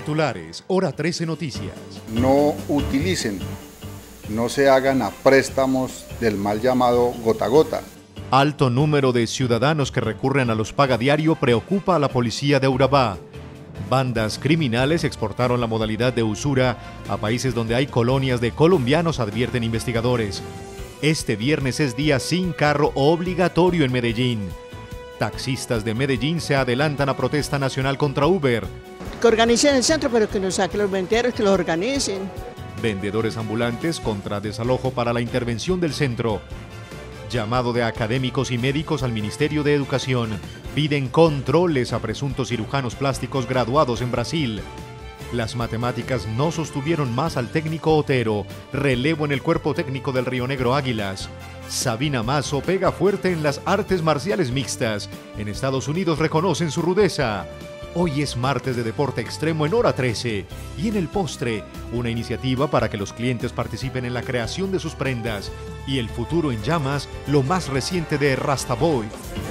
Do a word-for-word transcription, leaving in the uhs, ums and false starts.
Titulares, Hora trece Noticias. No utilicen, no se hagan a préstamos del mal llamado gota a gota. Alto número de ciudadanos que recurren a los pagadiario preocupa a la policía de Urabá. Bandas criminales exportaron la modalidad de usura a países donde hay colonias de colombianos, advierten investigadores. Este viernes es día sin carro obligatorio en Medellín. Taxistas de Medellín se adelantan a protesta nacional contra Uber. Que organicen el centro, pero que nos saquen los venderos, que los organicen. Vendedores ambulantes contra desalojo para la intervención del centro. Llamado de académicos y médicos al Ministerio de Educación. Piden controles a presuntos cirujanos plásticos graduados en Brasil. Las matemáticas no sostuvieron más al técnico Otero. Relevo en el cuerpo técnico del Río Negro Águilas. Sabina Mazo pega fuerte en las artes marciales mixtas. En Estados Unidos reconocen su rudeza. Hoy es martes de deporte extremo en Hora trece. Y en el postre, una iniciativa para que los clientes participen en la creación de sus prendas. Y el futuro en llamas, lo más reciente de Rasta Boy.